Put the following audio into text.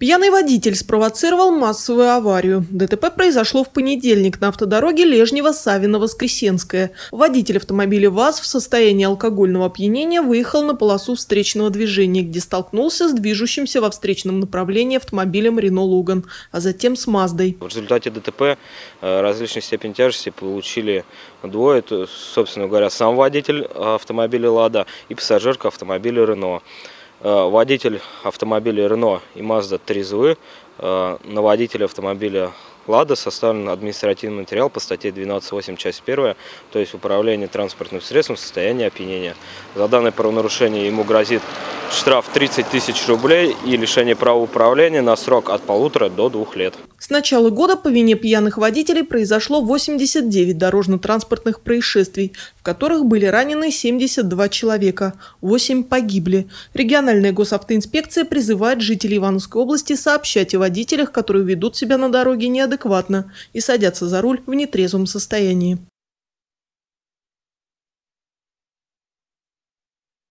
Пьяный водитель спровоцировал массовую аварию. ДТП произошло в понедельник на автодороге Лежнево-Савино-Воскресенская. Водитель автомобиля ВАЗ в состоянии алкогольного опьянения выехал на полосу встречного движения, где столкнулся с движущимся во встречном направлении автомобилем Рено Логан, а затем с Маздой. В результате ДТП различной степени тяжести получили двое. Это, собственно говоря, сам водитель автомобиля «Лада» и пассажирка автомобиля «Рено». Водитель автомобиля «Рено» и «Мазда» трезвы. На водителя автомобиля «Лада» составлен административный материал по статье 12.8, часть 1, то есть управление транспортным средством в состоянии опьянения. За данное правонарушение ему грозит штраф 30 тысяч рублей и лишение права управления на срок от 1,5 до 2 лет. С начала года по вине пьяных водителей произошло 89 дорожно-транспортных происшествий, в которых были ранены 72 человека, 8 погибли. Региональная госавтоинспекция призывает жителей Ивановской области сообщать о водителях, которые ведут себя на дороге неадекватно и садятся за руль в нетрезвом состоянии.